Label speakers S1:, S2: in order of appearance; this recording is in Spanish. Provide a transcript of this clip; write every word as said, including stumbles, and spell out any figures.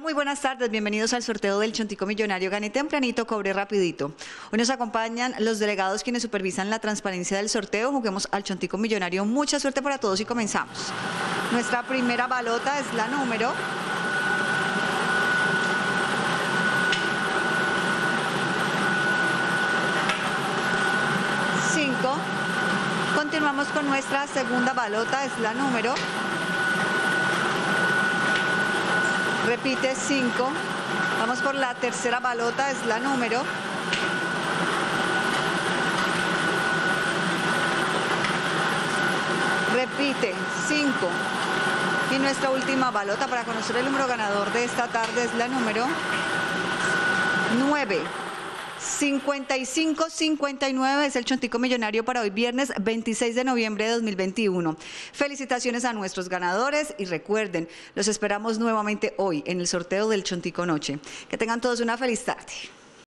S1: muy buenas tardes, bienvenidos al sorteo del Chontico Millonario. Gané tempranito, cobré rapidito. Hoy nos acompañan los delegados quienes supervisan la transparencia del sorteo. Juguemos al Chontico Millonario. Mucha suerte para todos y comenzamos. Nuestra primera balota es la número cinco. Continuamos con nuestra segunda balota, es la número, repite cinco. Vamos por la tercera balota, es la número repite cinco. Y nuestra última balota para conocer el número ganador de esta tarde es la número nueve. cincuenta y cinco cincuenta y nueve es el Chontico Millonario para hoy viernes veintiséis de noviembre de dos mil veintiuno. Felicitaciones a nuestros ganadores y recuerden, los esperamos nuevamente hoy en el sorteo del Chontico Noche. Que tengan todos una feliz tarde.